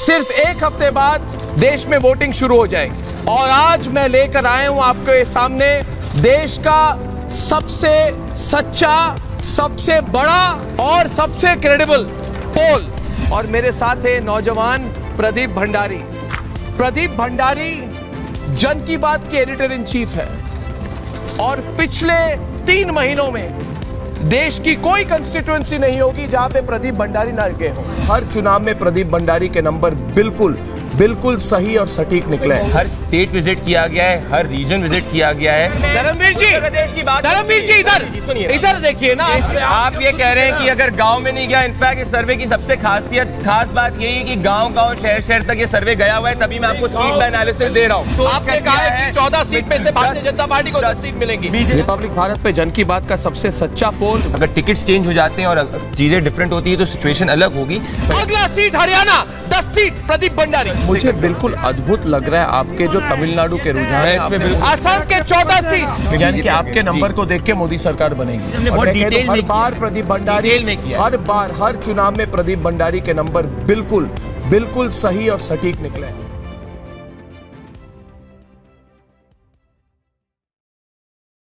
सिर्फ एक हफ्ते बाद देश में वोटिंग शुरू हो जाएगी और आज मैं लेकर आया हूं आपके सामने देश का सबसे सच्चा, सबसे बड़ा और सबसे क्रेडिबल पोल। और मेरे साथ है नौजवान प्रदीप भंडारी। प्रदीप भंडारी जन की बात के एडिटर इन चीफ है और पिछले 3 महीनों में देश की कोई कंस्टिट्यूएंसी नहीं होगी जहां पे प्रदीप भंडारी ना गए हो। हर चुनाव में प्रदीप भंडारी के नंबर बिल्कुल सही और सटीक निकले। हर स्टेट विजिट किया गया है, हर रीजन विजिट किया गया है। धर्मवीर जी इधर देखिए ना। आप ये कह रहे हैं कि अगर गांव में नहीं गया, इनफैक्ट इस सर्वे की सबसे खास बात यही है कि गांव शहर तक ये सर्वे गया हुआ है, तभी मैं आपको सीट का एनालिसिस दे रहा हूँ। आपने कहा है कि 14 सीट में से भारतीय जनता पार्टी को 10 सीट मिलेंगी। रिपब्लिक भारत पे जन की बात का सबसे सच्चा पोल। अगर टिकट्स चेंज हो जाते हैं और चीजें डिफरेंट होती है तो सिचुएशन अलग होगी। अगला सीट हरियाणा, 10 सीट प्रदीप भंडारी। मुझे बिल्कुल अद्भुत लग रहा है आपके जो तमिलनाडु के रुझान है। असम के 14 सीट, यानी कि आपके नंबर को देख के मोदी सरकार बनेगी। और हर बार प्रदीप भंडारी, हर चुनाव में प्रदीप भंडारी के नंबर बिल्कुल सही और सटीक निकले।